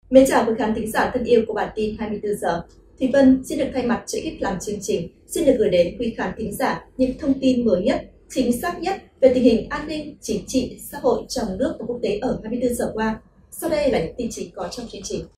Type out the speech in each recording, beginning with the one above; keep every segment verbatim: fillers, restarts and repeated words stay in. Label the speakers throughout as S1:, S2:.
S1: Mến chào quý khán thính giả thân yêu của bản tin hai mươi tư giờ. Thùy Vân xin được thay mặt cho ekip làm chương trình, xin được gửi đến quý khán thính giả những thông tin mới nhất, chính xác nhất về tình hình an ninh, chính trị, xã hội trong nước và quốc tế ở hai mươi tư giờ qua. Sau đây là những tin chính có trong chương trình.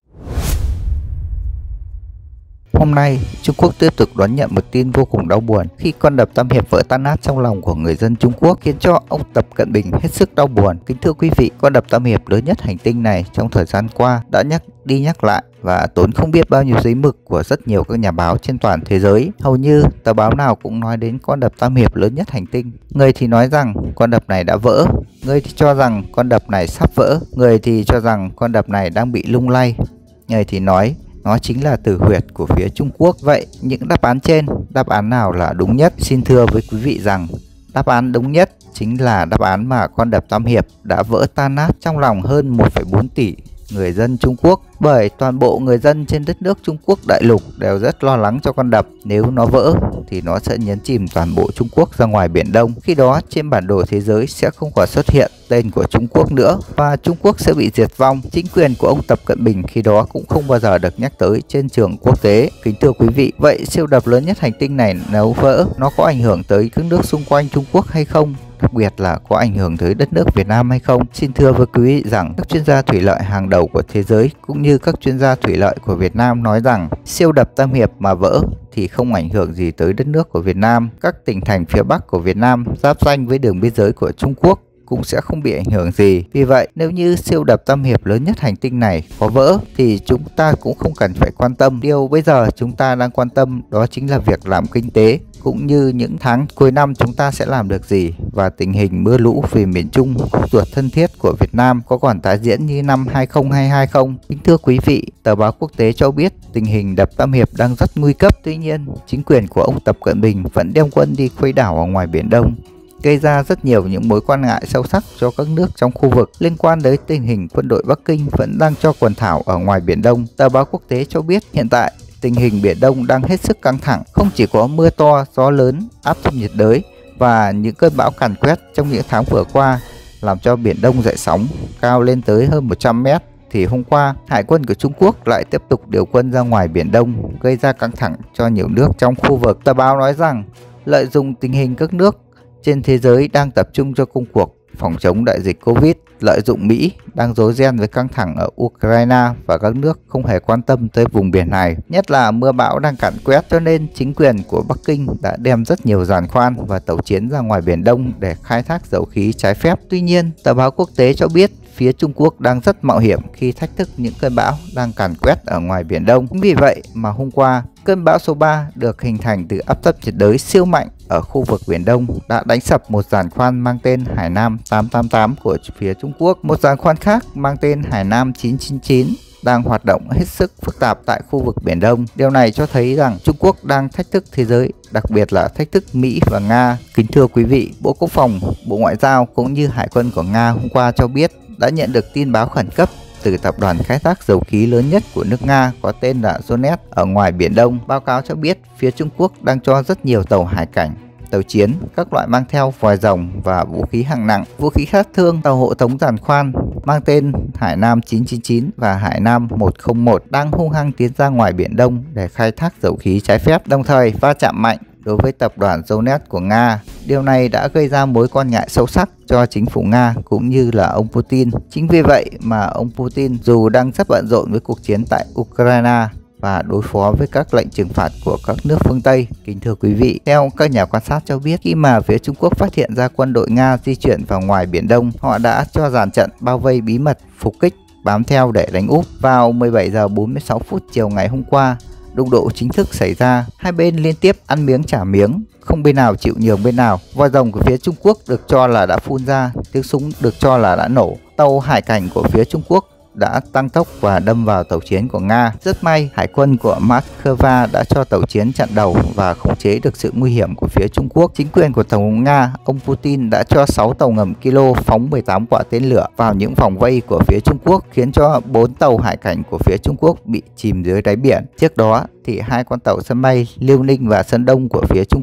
S2: Hôm nay, Trung Quốc tiếp tục đón nhận một tin vô cùng đau buồn khi con đập Tam Hiệp vỡ tan nát trong lòng của người dân Trung Quốc, khiến cho ông Tập Cận Bình hết sức đau buồn. Kính thưa quý vị, con đập Tam Hiệp lớn nhất hành tinh này trong thời gian qua đã nhắc đi nhắc lại và tốn không biết bao nhiêu giấy mực của rất nhiều các nhà báo trên toàn thế giới. Hầu như tờ báo nào cũng nói đến con đập Tam Hiệp lớn nhất hành tinh. Người thì nói rằng con đập này đã vỡ, người thì cho rằng con đập này sắp vỡ, người thì cho rằng con đập này đang bị lung lay, người thì nói nó chính là tử huyệt của phía Trung Quốc. Vậy những đáp án trên, đáp án nào là đúng nhất? Xin thưa với quý vị rằng đáp án đúng nhất chính là đáp án mà con đập Tam Hiệp đã vỡ tan nát trong lòng hơn một phẩy bốn tỷ người dân Trung Quốc. Bởi toàn bộ người dân trên đất nước Trung Quốc đại lục đều rất lo lắng cho con đập. Nếu nó vỡ thì nó sẽ nhấn chìm toàn bộ Trung Quốc ra ngoài Biển Đông. Khi đó trên bản đồ thế giới sẽ không còn xuất hiện tên của Trung Quốc nữa và Trung Quốc sẽ bị diệt vong. Chính quyền của ông Tập Cận Bình khi đó cũng không bao giờ được nhắc tới trên trường quốc tế. Kính thưa quý vị, vậy siêu đập lớn nhất hành tinh này nếu vỡ, nó có ảnh hưởng tới các nước xung quanh Trung Quốc hay không? Đặc biệt là có ảnh hưởng tới đất nước Việt Nam hay không? Xin thưa với quý vị rằng các chuyên gia thủy lợi hàng đầu của thế giới cũng như các chuyên gia thủy lợi của Việt Nam nói rằng siêu đập Tam Hiệp mà vỡ thì không ảnh hưởng gì tới đất nước của Việt Nam. Các tỉnh thành phía Bắc của Việt Nam giáp ranh với đường biên giới của Trung Quốc cũng sẽ không bị ảnh hưởng gì. Vì vậy, nếu như siêu đập Tam Hiệp lớn nhất hành tinh này có vỡ thì chúng ta cũng không cần phải quan tâm. Điều bây giờ chúng ta đang quan tâm đó chính là việc làm kinh tế, cũng như những tháng cuối năm chúng ta sẽ làm được gì, và tình hình mưa lũ về miền Trung khúc ruột thân thiết của Việt Nam có còn tái diễn như năm hai không hai hai không? Kính thưa quý vị, tờ báo quốc tế cho biết tình hình đập Tam Hiệp đang rất nguy cấp. Tuy nhiên, chính quyền của ông Tập Cận Bình vẫn đem quân đi khuấy đảo ở ngoài Biển Đông, gây ra rất nhiều những mối quan ngại sâu sắc cho các nước trong khu vực liên quan đến tình hình quân đội Bắc Kinh vẫn đang cho quần thảo ở ngoài Biển Đông. Tờ báo quốc tế cho biết hiện tại tình hình Biển Đông đang hết sức căng thẳng, không chỉ có mưa to, gió lớn, áp thấp nhiệt đới và những cơn bão càn quét trong những tháng vừa qua làm cho Biển Đông dậy sóng cao lên tới hơn một trăm mét. Thì hôm qua, Hải quân của Trung Quốc lại tiếp tục điều quân ra ngoài Biển Đông, gây ra căng thẳng cho nhiều nước trong khu vực. Tờ báo nói rằng lợi dụng tình hình các nước trên thế giới đang tập trung cho công cuộc phòng chống đại dịch Covid, lợi dụng Mỹ đang rối ren với căng thẳng ở Ukraine và các nước không hề quan tâm tới vùng biển này, nhất là mưa bão đang càn quét, cho nên chính quyền của Bắc Kinh đã đem rất nhiều giàn khoan và tàu chiến ra ngoài Biển Đông để khai thác dầu khí trái phép. Tuy nhiên, tờ báo quốc tế cho biết phía Trung Quốc đang rất mạo hiểm khi thách thức những cơn bão đang càn quét ở ngoài Biển Đông. Vì vậy mà hôm qua, cơn bão số ba được hình thành từ áp thấp nhiệt đới siêu mạnh ở khu vực Biển Đông đã đánh sập một giàn khoan mang tên Hải Nam tám tám tám của phía Trung Quốc. Một giàn khoan khác mang tên Hải Nam chín chín chín đang hoạt động hết sức phức tạp tại khu vực Biển Đông. Điều này cho thấy rằng Trung Quốc đang thách thức thế giới, đặc biệt là thách thức Mỹ và Nga. Kính thưa quý vị, Bộ Quốc phòng, Bộ Ngoại giao cũng như Hải quân của Nga hôm qua cho biết đã nhận được tin báo khẩn cấp từ tập đoàn khai thác dầu khí lớn nhất của nước Nga có tên là Rosneft ở ngoài Biển Đông. Báo cáo cho biết phía Trung Quốc đang cho rất nhiều tàu hải cảnh, tàu chiến, các loại mang theo vòi rồng và vũ khí hạng nặng, vũ khí sát thương, tàu hộ tống giàn khoan mang tên Hải Nam chín chín chín và Hải Nam một không một đang hung hăng tiến ra ngoài Biển Đông để khai thác dầu khí trái phép, đồng thời va chạm mạnh đối với tập đoàn Rosneft của Nga. Điều này đã gây ra mối quan ngại sâu sắc cho chính phủ Nga cũng như là ông Putin. Chính vì vậy mà ông Putin dù đang rất bận rộn với cuộc chiến tại Ukraine và đối phó với các lệnh trừng phạt của các nước phương Tây. Kính thưa quý vị, theo các nhà quan sát cho biết, khi mà phía Trung Quốc phát hiện ra quân đội Nga di chuyển vào ngoài Biển Đông, họ đã cho dàn trận bao vây bí mật phục kích, bám theo để đánh úp. Vào mười bảy giờ bốn mươi sáu phút chiều ngày hôm qua, đụng độ chính thức xảy ra, hai bên liên tiếp ăn miếng trả miếng, không bên nào chịu nhường bên nào. Vòi rồng của phía Trung Quốc được cho là đã phun ra, tiếng súng được cho là đã nổ. Tàu hải cảnh của phía Trung Quốc đã tăng tốc và đâm vào tàu chiến của Nga. Rất may, hải quân của Moscow đã cho tàu chiến chặn đầu và khống chế được sự nguy hiểm của phía Trung Quốc. Chính quyền của Tổng thống Nga, ông Putin đã cho sáu tàu ngầm Kilo phóng mười tám quả tên lửa vào những vòng vây của phía Trung Quốc, khiến cho bốn tàu hải cảnh của phía Trung Quốc bị chìm dưới đáy biển. Trước đó thì hai con tàu sân bay Liêu Ninh và Sơn Đông của phía Trung Quốc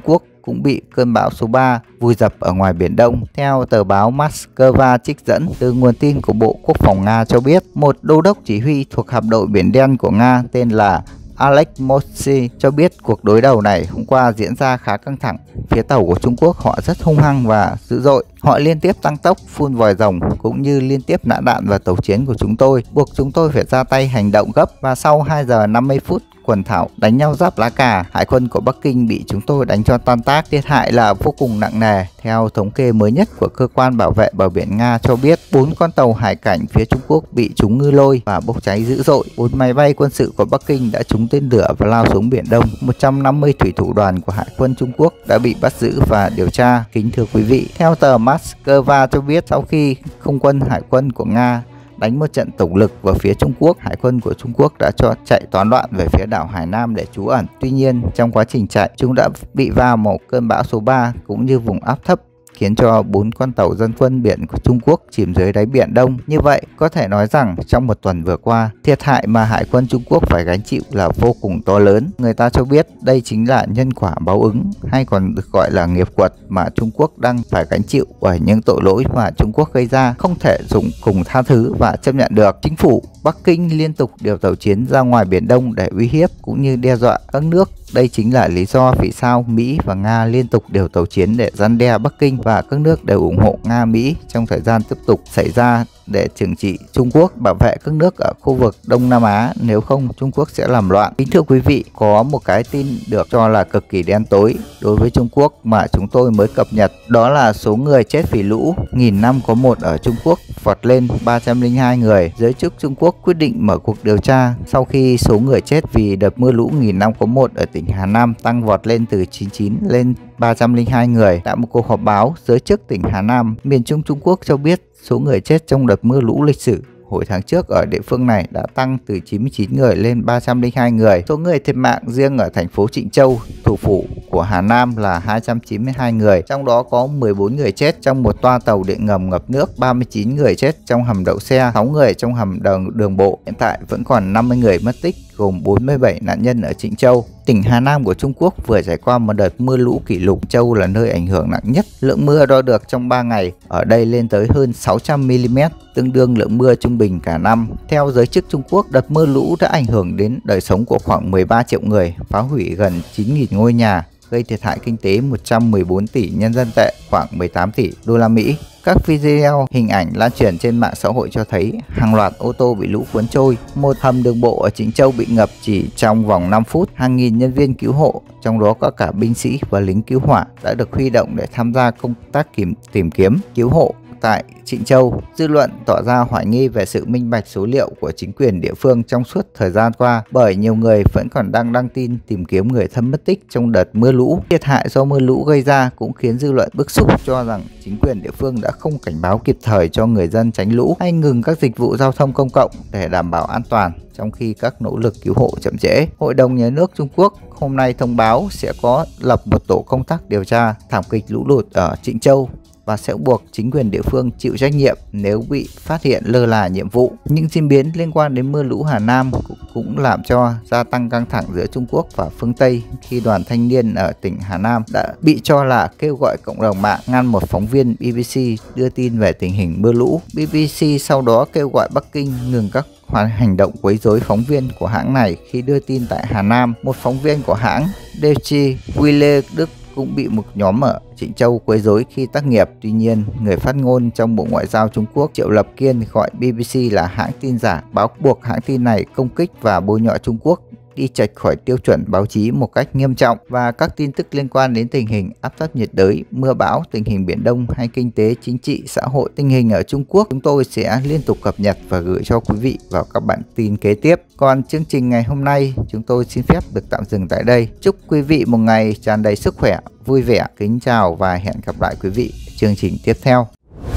S2: cũng bị cơn bão số ba vùi dập ở ngoài Biển Đông. Theo tờ báo Moscow trích dẫn từ nguồn tin của Bộ Quốc phòng Nga cho biết, một đô đốc chỉ huy thuộc hạm đội Biển Đen của Nga tên là Alex Mossy cho biết cuộc đối đầu này hôm qua diễn ra khá căng thẳng. Phía tàu của Trung Quốc họ rất hung hăng và dữ dội. Họ liên tiếp tăng tốc, phun vòi rồng cũng như liên tiếp nã đạn vào tàu chiến của chúng tôi, buộc chúng tôi phải ra tay hành động gấp. Và sau hai giờ năm mươi phút quần thảo đánh nhau giáp lá cà, hải quân của Bắc Kinh bị chúng tôi đánh cho tan tác. Thiệt hại là vô cùng nặng nề. Theo thống kê mới nhất của cơ quan bảo vệ bờ biển Nga cho biết, bốn con tàu hải cảnh phía Trung Quốc bị trúng ngư lôi và bốc cháy dữ dội. Bốn máy bay quân sự của Bắc Kinh đã trúng tên lửa và lao xuống Biển Đông. một trăm năm mươi thủy thủ đoàn của Hải quân Trung Quốc đã bị bắt giữ và điều tra. Kính thưa quý vị, theo tờ Moscow cho biết, sau khi không quân hải quân của Nga đánh một trận tổng lực vào phía Trung Quốc, hải quân của Trung Quốc đã cho chạy toán loạn về phía đảo Hải Nam để trú ẩn. Tuy nhiên, trong quá trình chạy, chúng đã bị vào một cơn bão số ba cũng như vùng áp thấp, khiến cho bốn con tàu dân quân biển của Trung Quốc chìm dưới đáy Biển Đông. Như vậy, có thể nói rằng trong một tuần vừa qua, thiệt hại mà hải quân Trung Quốc phải gánh chịu là vô cùng to lớn. Người ta cho biết đây chính là nhân quả báo ứng, hay còn được gọi là nghiệp quật mà Trung Quốc đang phải gánh chịu bởi những tội lỗi mà Trung Quốc gây ra, không thể dùng cùng tha thứ và chấp nhận được. Chính phủ Bắc Kinh liên tục điều tàu chiến ra ngoài Biển Đông để uy hiếp cũng như đe dọa các nước. Đây chính là lý do vì sao Mỹ và Nga liên tục điều tàu chiến để răn đe Bắc Kinh, và các nước đều ủng hộ Nga Mỹ trong thời gian tiếp tục xảy ra để trừng trị Trung Quốc, bảo vệ các nước ở khu vực Đông Nam Á, nếu không Trung Quốc sẽ làm loạn. Kính thưa quý vị, có một cái tin được cho là cực kỳ đen tối đối với Trung Quốc mà chúng tôi mới cập nhật, đó là số người chết vì lũ nghìn năm có một ở Trung Quốc vọt lên ba trăm lẻ hai người. Giới chức Trung Quốc quyết định mở cuộc điều tra sau khi số người chết vì đợt mưa lũ nghìn năm có một ở tỉnh Hà Nam tăng vọt lên từ chín mươi chín lên ba trăm lẻ hai người. Tại một cuộc họp báo, giới chức tỉnh Hà Nam, miền Trung Trung Quốc cho biết số người chết trong đợt mưa lũ lịch sử hồi tháng trước ở địa phương này đã tăng từ chín mươi chín người lên ba trăm lẻ hai người. Số người thiệt mạng riêng ở thành phố Trịnh Châu, thủ phủ của Hà Nam là hai trăm chín mươi hai người, trong đó có mười bốn người chết trong một toa tàu điện ngầm ngập nước, ba mươi chín người chết trong hầm đậu xe, sáu người trong hầm đường, đường bộ. Hiện tại vẫn còn năm mươi người mất tích, gồm bốn mươi bảy nạn nhân ở Trịnh Châu. Tỉnh Hà Nam của Trung Quốc vừa trải qua một đợt mưa lũ kỷ lục. Châu là nơi ảnh hưởng nặng nhất. Lượng mưa đo được trong ba ngày ở đây lên tới hơn sáu trăm mi li mét, tương đương lượng mưa trung bình cả năm. Theo giới chức Trung Quốc, đợt mưa lũ đã ảnh hưởng đến đời sống của khoảng mười ba triệu người, phá hủy gần chín nghìn ngôi nhà, gây thiệt hại kinh tế một trăm mười bốn tỷ nhân dân tệ, khoảng mười tám tỷ đô la Mỹ. Các video, hình ảnh lan truyền trên mạng xã hội cho thấy hàng loạt ô tô bị lũ cuốn trôi. Một hầm đường bộ ở Trịnh Châu bị ngập chỉ trong vòng năm phút. Hàng nghìn nhân viên cứu hộ, trong đó có cả binh sĩ và lính cứu hỏa, đã được huy động để tham gia công tác tìm, tìm kiếm, cứu hộ tại Trịnh Châu. Dư luận tỏ ra hoài nghi về sự minh bạch số liệu của chính quyền địa phương trong suốt thời gian qua, bởi nhiều người vẫn còn đang đăng tin tìm kiếm người thân mất tích trong đợt mưa lũ. Thiệt hại do mưa lũ gây ra cũng khiến dư luận bức xúc, cho rằng chính quyền địa phương đã không cảnh báo kịp thời cho người dân tránh lũ hay ngừng các dịch vụ giao thông công cộng để đảm bảo an toàn, trong khi các nỗ lực cứu hộ chậm trễ. Hội đồng Nhà nước Trung Quốc hôm nay thông báo sẽ có lập một tổ công tác điều tra thảm kịch lũ lụt ở Trịnh Châu và sẽ buộc chính quyền địa phương chịu trách nhiệm nếu bị phát hiện lơ là nhiệm vụ. Những diễn biến liên quan đến mưa lũ Hà Nam cũng làm cho gia tăng căng thẳng giữa Trung Quốc và phương Tây, khi đoàn thanh niên ở tỉnh Hà Nam đã bị cho là kêu gọi cộng đồng mạng ngăn một phóng viên B B C đưa tin về tình hình mưa lũ. B B C sau đó kêu gọi Bắc Kinh ngừng các hành động quấy rối phóng viên của hãng này khi đưa tin tại Hà Nam. Một phóng viên của hãng Deutsche Welle Đức cũng bị một nhóm ở Trịnh Châu quấy rối khi tác nghiệp. Tuy nhiên, người phát ngôn trong Bộ Ngoại giao Trung Quốc Triệu Lập Kiên gọi B B C là hãng tin giả, báo buộc hãng tin này công kích và bôi nhọ Trung Quốc, đi chệch khỏi tiêu chuẩn báo chí một cách nghiêm trọng. Và các tin tức liên quan đến tình hình áp thấp nhiệt đới, mưa bão, tình hình Biển Đông hay kinh tế, chính trị, xã hội, tình hình ở Trung Quốc, chúng tôi sẽ liên tục cập nhật và gửi cho quý vị vào các bản tin kế tiếp. Còn chương trình ngày hôm nay chúng tôi xin phép được tạm dừng tại đây. Chúc quý vị một ngày tràn đầy sức khỏe, vui vẻ. Kính chào và hẹn gặp lại quý vị chương trình tiếp theo.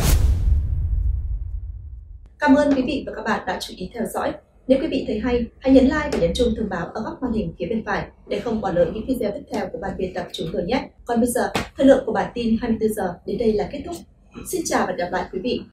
S1: Cảm ơn quý vị và các bạn đã chú ý theo dõi. Nếu quý vị thấy hay, hãy nhấn like và nhấn chuông thông báo ở góc màn hình phía bên phải để không bỏ lỡ những video tiếp theo của ban biên tập chúng tôi nhé. Còn bây giờ, thời lượng của bản tin hai mươi tư giờ đến đây là kết thúc. Xin chào và gặp lại quý vị